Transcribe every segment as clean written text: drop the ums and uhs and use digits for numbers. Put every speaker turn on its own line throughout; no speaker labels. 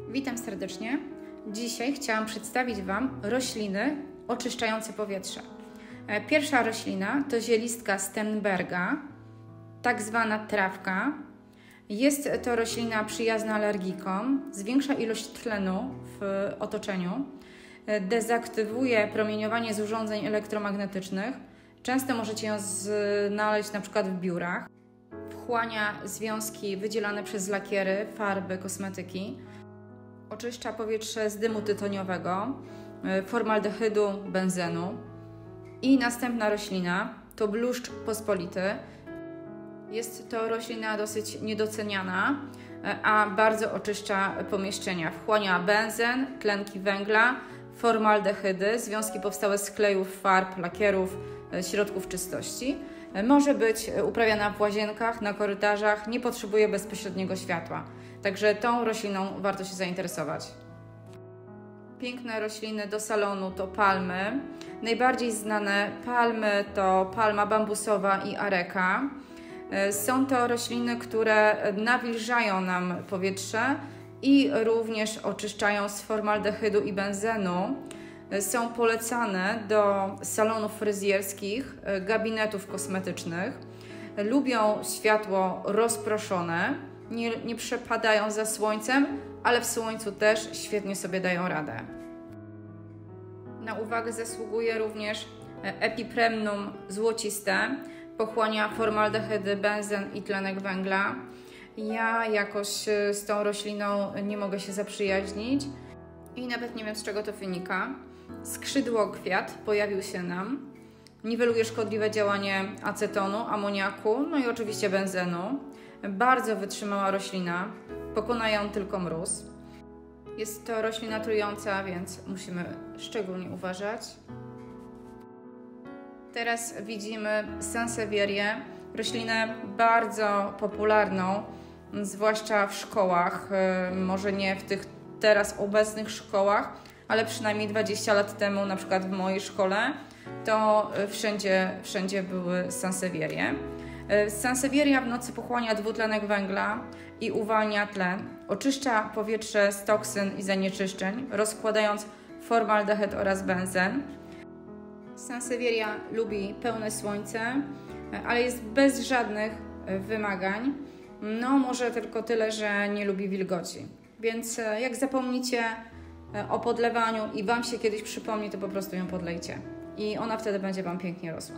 Witam serdecznie. Dzisiaj chciałam przedstawić Wam rośliny oczyszczające powietrze. Pierwsza roślina to zielistka Sternberga, tak zwana trawka. Jest to roślina przyjazna alergikom, zwiększa ilość tlenu w otoczeniu, dezaktywuje promieniowanie z urządzeń elektromagnetycznych. Często możecie ją znaleźć na przykład w biurach. Wchłania związki wydzielane przez lakiery, farby, kosmetyki. Oczyszcza powietrze z dymu tytoniowego, formaldehydu, benzenu. I następna roślina to bluszcz pospolity. Jest to roślina dosyć niedoceniana, a bardzo oczyszcza pomieszczenia. Wchłania benzen, tlenki węgla, formaldehydy, związki powstałe z klejów, farb, lakierów, środków czystości. Może być uprawiana w łazienkach, na korytarzach, nie potrzebuje bezpośredniego światła. Także tą rośliną warto się zainteresować. Piękne rośliny do salonu to palmy. Najbardziej znane palmy to palma bambusowa i areka. Są to rośliny, które nawilżają nam powietrze i również oczyszczają z formaldehydu i benzenu. Są polecane do salonów fryzjerskich, gabinetów kosmetycznych. Lubią światło rozproszone, nie przepadają za słońcem, ale w słońcu też świetnie sobie dają radę. Na uwagę zasługuje również Epipremnum złociste. Pochłania formaldehydy, benzen i tlenek węgla. Ja jakoś z tą rośliną nie mogę się zaprzyjaźnić i nawet nie wiem, z czego to wynika. Skrzydłokwiat pojawił się nam. Niweluje szkodliwe działanie acetonu, amoniaku, no i oczywiście benzenu. Bardzo wytrzymała roślina, pokona ją tylko mróz. Jest to roślina trująca, więc musimy szczególnie uważać. Teraz widzimy Sansevierię, roślinę bardzo popularną, zwłaszcza w szkołach, może nie w tych teraz obecnych szkołach, ale przynajmniej 20 lat temu, na przykład w mojej szkole, to wszędzie były Sansevierie. Sansevieria w nocy pochłania dwutlenek węgla i uwalnia tlen. Oczyszcza powietrze z toksyn i zanieczyszczeń, rozkładając formaldehyd oraz benzen. Sansevieria lubi pełne słońce, ale jest bez żadnych wymagań. No może tylko tyle, że nie lubi wilgoci. Więc jak zapomnicie o podlewaniu i Wam się kiedyś przypomni, to po prostu ją podlejcie. I ona wtedy będzie Wam pięknie rosła.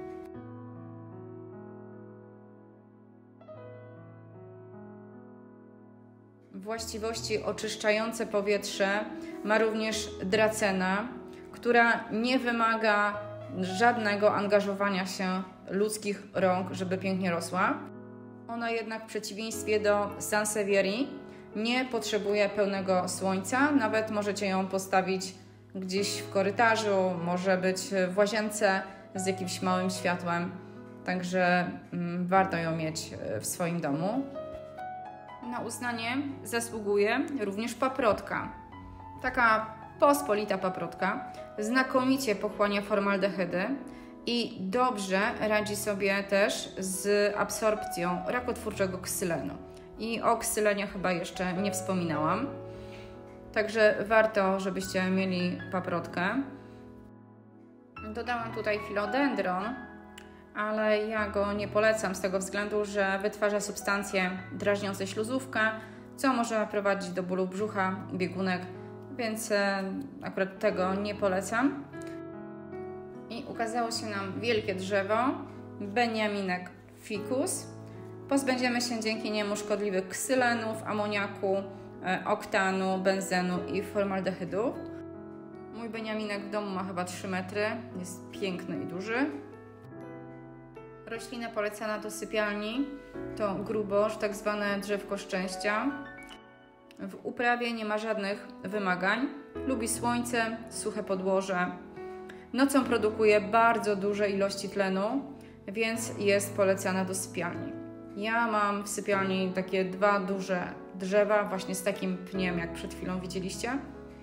Właściwości oczyszczające powietrze ma również dracena, która nie wymaga żadnego angażowania się ludzkich rąk, żeby pięknie rosła. Ona jednak w przeciwieństwie do Sansevierii nie potrzebuje pełnego słońca, nawet możecie ją postawić gdzieś w korytarzu, może być w łazience z jakimś małym światłem, także warto ją mieć w swoim domu. Na uznanie zasługuje również paprotka. Taka pospolita paprotka znakomicie pochłania formaldehydy i dobrze radzi sobie też z absorpcją rakotwórczego ksylenu. I o ksylenie chyba jeszcze nie wspominałam. Także warto, żebyście mieli paprotkę. Dodałam tutaj filodendron, ale ja go nie polecam z tego względu, że wytwarza substancje drażniące śluzówkę, co może prowadzić do bólu brzucha, biegunek, więc akurat tego nie polecam. I ukazało się nam wielkie drzewo, Beniaminek ficus. Pozbędziemy się dzięki niemu szkodliwych ksylenów, amoniaku, oktanu, benzenu i formaldehydu. Mój beniaminek w domu ma chyba 3 metry, jest piękny i duży. Roślina polecana do sypialni to grubosz, tak zwane drzewko szczęścia. W uprawie nie ma żadnych wymagań. Lubi słońce, suche podłoże. Nocą produkuje bardzo duże ilości tlenu, więc jest polecana do sypialni. Ja mam w sypialni takie 2 duże drzewa, właśnie z takim pniem, jak przed chwilą widzieliście.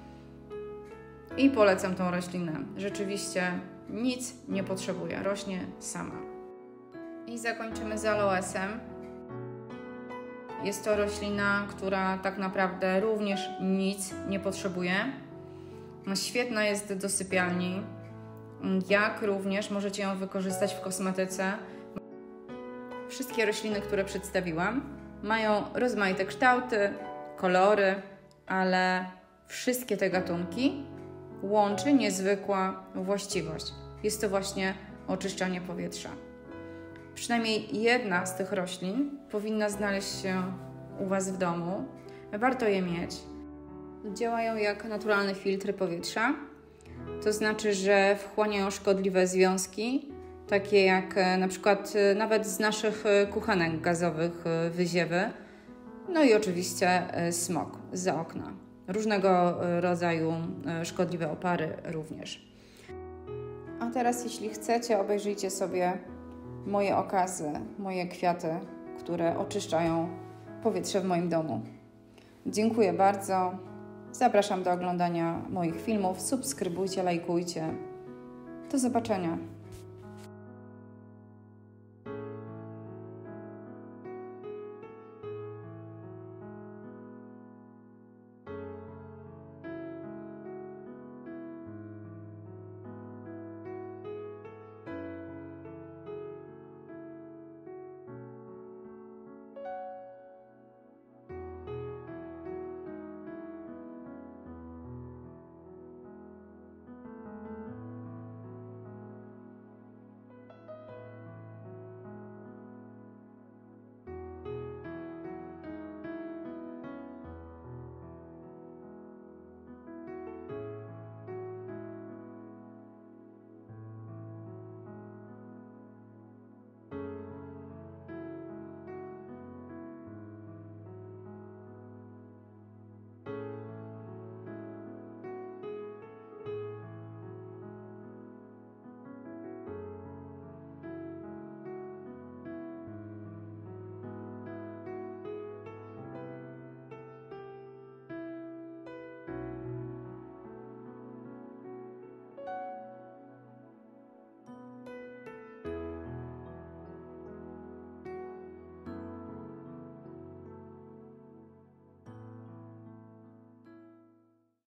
I polecam tą roślinę. Rzeczywiście nic nie potrzebuje, rośnie sama. I zakończymy z aloesem. Jest to roślina, która tak naprawdę również nic nie potrzebuje. Świetna jest do sypialni, jak również możecie ją wykorzystać w kosmetyce. Wszystkie rośliny, które przedstawiłam, mają rozmaite kształty, kolory, ale wszystkie te gatunki łączy niezwykła właściwość. Jest to właśnie oczyszczanie powietrza. Przynajmniej jedna z tych roślin powinna znaleźć się u Was w domu. Warto je mieć. Działają jak naturalne filtry powietrza. To znaczy, że wchłaniają szkodliwe związki, takie jak na przykład nawet z naszych kuchenek gazowych wyziewy. No i oczywiście smog zza okna. Różnego rodzaju szkodliwe opary również. A teraz, jeśli chcecie, obejrzyjcie sobie moje okazy, moje kwiaty, które oczyszczają powietrze w moim domu. Dziękuję bardzo. Zapraszam do oglądania moich filmów. Subskrybujcie, lajkujcie. Do zobaczenia.